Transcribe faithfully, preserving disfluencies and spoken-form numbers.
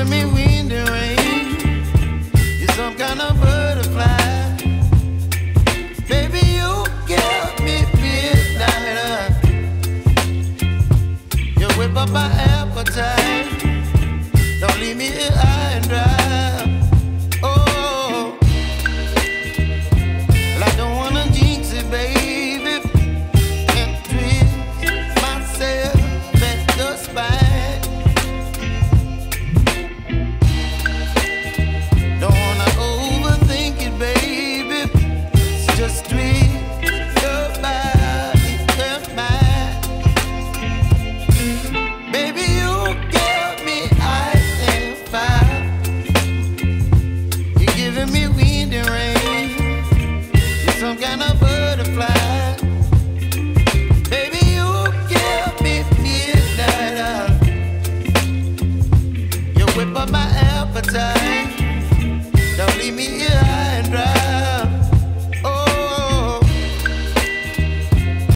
giving me wind and rain. You're some kind of butterfly. Baby, you give me midnight. You whip up my appetite. Don't leave me here high and dry. Oh, well, I don't wanna jinx it, baby, and twist myself at the spine. Don't wanna overthink it, baby. It's just twist your body and mine. Baby, you give me ice and fire. You're giving me wind and rain. You're some kind of butterfly. Baby, you give me midnight. You whip up my appetite. Don't leave me here